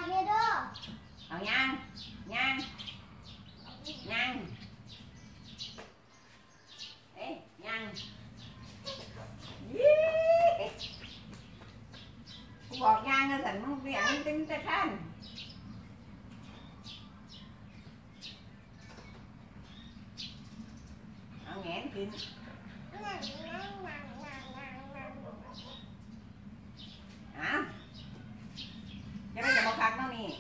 เอายังเอ๊ะยังกูบอกยังนะสันมึงเสียงติ้งแต่ท่านเอาแงนกินจะไม่จะมาพักน้องนี่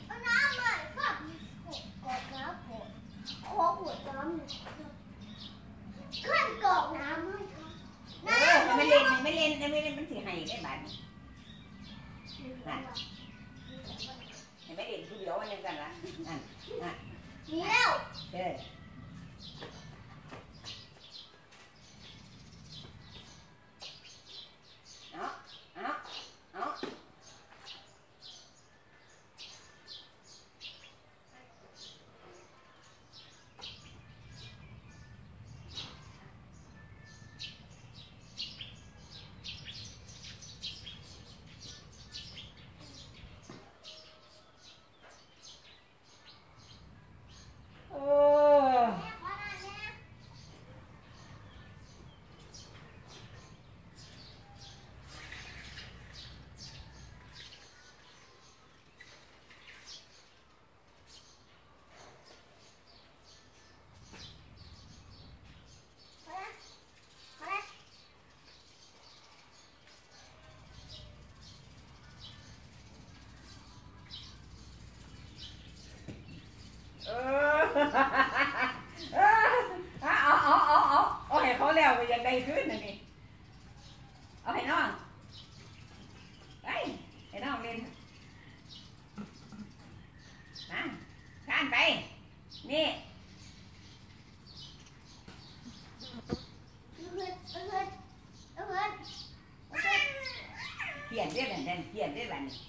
ขั้นกรอกน้ำให้ค่ะไม่เล่นมันสิให้ได้บ้านนั่นไม่เล่นผู้เดียววันยังกันละนั่นนี่แล้วเอาให้เขาแล้วไปยังได้ขึ้นนะนี่เอาให้น้องให้น้องเล่นนะข้านไปนี่เขียนได้แบบนั้นเขียนได้แบบนี้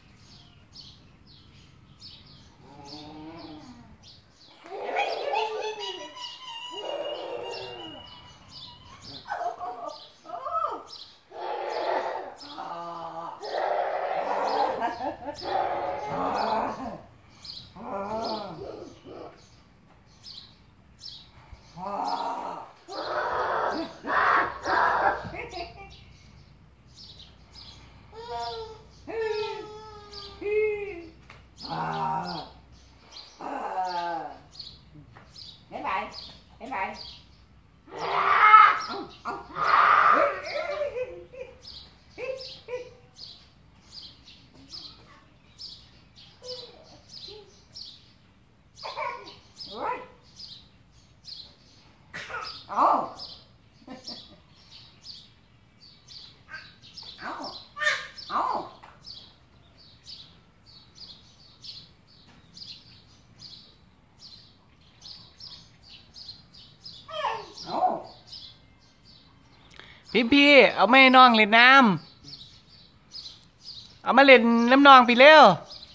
พี่เอาไม่น้องเล่นน้ำเอามาเล่นน้ำนองพี่เร็ว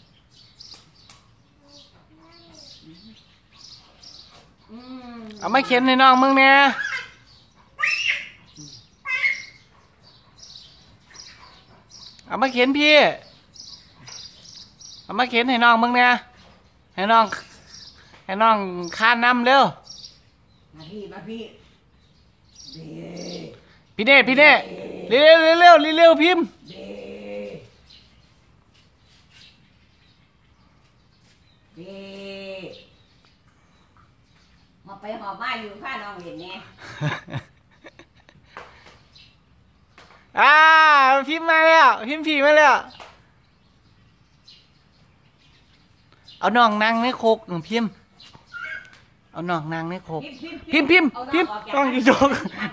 เอามาเขียนให้น้องมึงเนี่ยเอามาเขียนพี่เอามาเขียนให้น้องมึงเนี่ยให้น้องข้านน้ำเร็วมาพี่พี่เน่เร็วพิมพ์มาไปหอบบ้านอยู่ข้าน้องเห็นเนี่ยพิมพ์มาแล้วพิมพ์ผีมาแล้วเอาน้องนางในโคกพิมพ์เอาน้องนางในโคกพิมพ์ต้องกี่โต๊ะ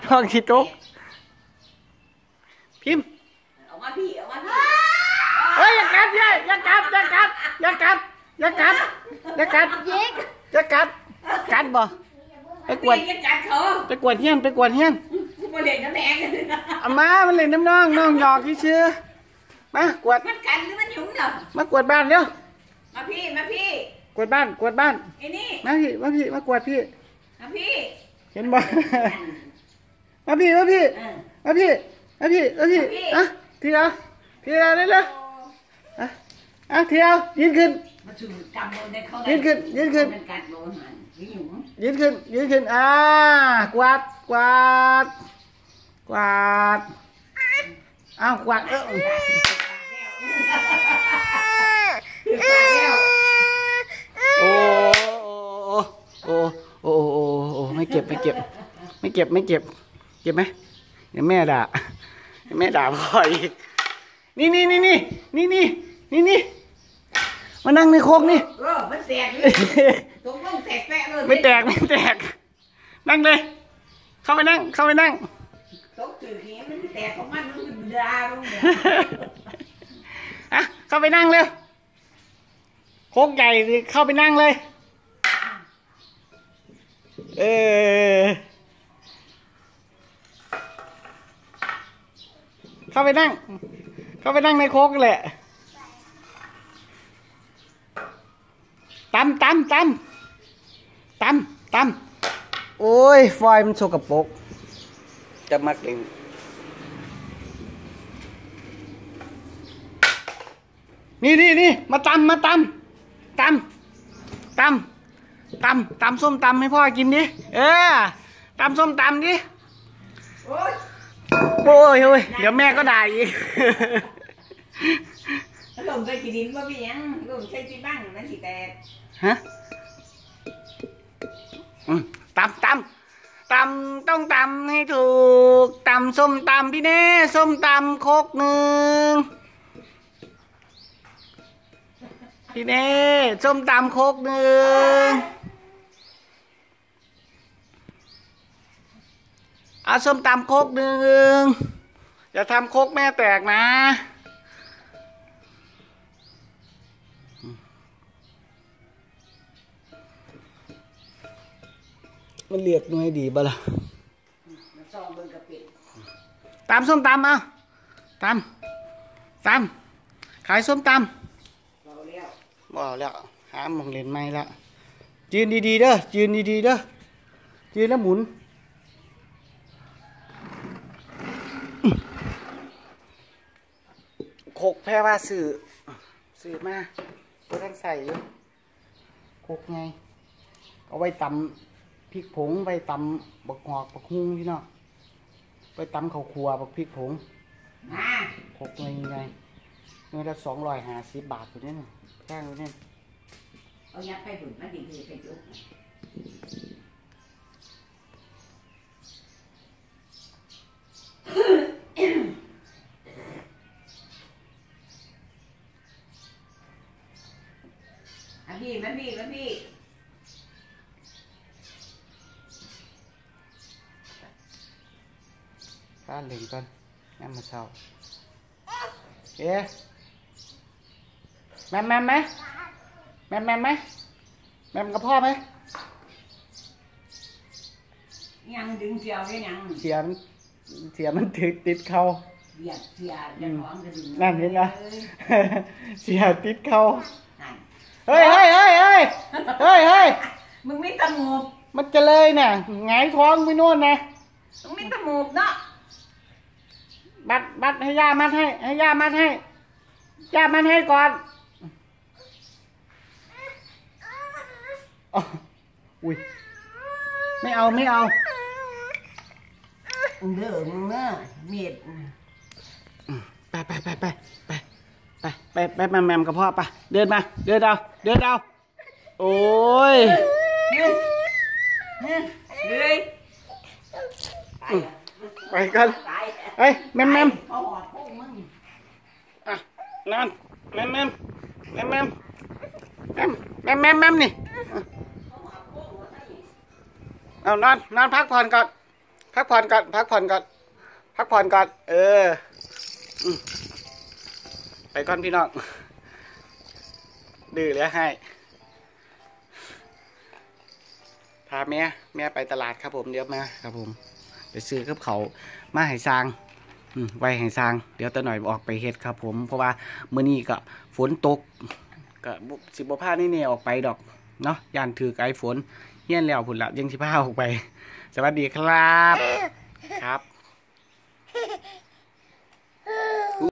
พิมพ์เอามาพี่เฮ้ยอย่ากัดกัดบ่ไปกวดเฮี้ยนมาเล่นน้ำแดงเอามามันเล่นน้ำน้องหยอกที่ชื่อมากวดมันกันหรือมันหยุ่งเหรอมากวดบ้านเร็วมาพี่กวดบ้านไอ้นี่มากวดพี่มาพี่เห็นบ่มาพี่อ่ะพี่เร็วอ่ะเที่ยวยืนขึ้นมาสู่กำบนได้เข้ายืนขึ้นยืนขึ้นมันกัดโลหันหยุ่งยืนขึ้นยืนขึ้นกวาดกวาดกวาดอ้าวกวาดโอ้โอ้โอ้โอ้โอ้โอ้ไม่เก็บไม่เก็บไม่เก็บไม่เก็บเก็บไหมเดี๋ยวแม่ด่าแม่ด่าพ่ออีกนี่มานั่งในโคกนี่มันแตกเลยตรงต้องแตกแปะเลยไม่แตกนั่งเลยเข้าไปนั่งตกถือขี้มันแตกของมันดาลงเนี่ยอ่ะเข้าไปนั่งเร็วโคกใหญ่สิเข้าไปนั่งเลยเข้าไปนั่งในโคกแหละตำโอ้ยฟอยมันโชกปรกจะมักเองนี่มาตำส้มตำให้พ่อกินดิตำส้มตำดิโอ้ยเดี๋ยวแม่ก็ด่าอีกลงใส่ขี้ดินว่าพี่ยังลงใส่ที่บ้านนั่นสิแตกฮะตำต้องตำให้ถูกตำส้มตำพี่เน่ส้มตำโคกหนึ่งพี่เน่ส้มตำโคกหนึ่งเอาส้มตำโคกหนึ่งอย่าทำโคกแม่แตกนะมันเรียกหน่วยดีบ่ล่ะตำส้มตำเอาตำขายส้มตำบ่แล้วหามองเล่นไม่ละยืนดีๆเด้อยืนแล้วหมุนโคกแพร่ว่าสื่อมาตัวท่านใส่อยู่โคกไงเอาไว้ตำพริกผงไปตำบักหอกบักฮุ้งพี่น้องไปตำข้าวคั่วบักพริกผงโคกไงเงินละ250 บาทตัวนี้แค่ตัวนี้เอายัดไปบุญมันดีคือเป็นจุกพี่ป้าเล่นก่อนน้ำมาเช่าแม่ไหมแม่กับพ่อไหมยังดึงเสียวได้ยังเสียมันติดเข่าเสียจะท้องจะดึงนั่นเห็นไหมเสียติดเข่าเฮ้ยมึงไม่ตะมูบมันจะเลยน่ะหงายท้องไปโน่นนะมึงไม่ตะมูบเนาะบัดให้ย่ามัดให้ย่ามัดให้ก่อนอุ้ยไม่เอามึงเด้อเมียดไปแมมกับพ่อไปเดินเอาโอ้ยไปกันแมมนั่นแมมนี่เอานอนพักผ่อนก่อนไปก่อนพี่น้องดื้อแล้วให้พาแม่ไปตลาดครับผมเดี๋ยวมาครับผมไปซื้อกับเขามาให้สร้างไว้ให้สร้างเดี๋ยวตะหน่อยออกไปเฮ็ดครับผมเพราะว่ามื้อนี้ก็ฝนตกก็สิบ่พานี่ออกไปดอกเนาะย่านถือไกลฝนเฮียนแล้วพุ่นละยังสิพาออกไปสวัสดีครับ